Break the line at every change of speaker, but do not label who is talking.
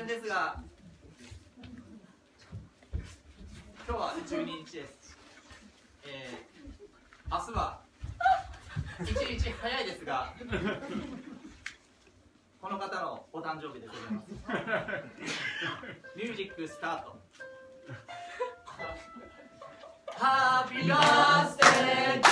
然ですが、今日は12日です。明日は1日早いですが、この方のお誕生日でございます。ミュージックスタート。Happy birthday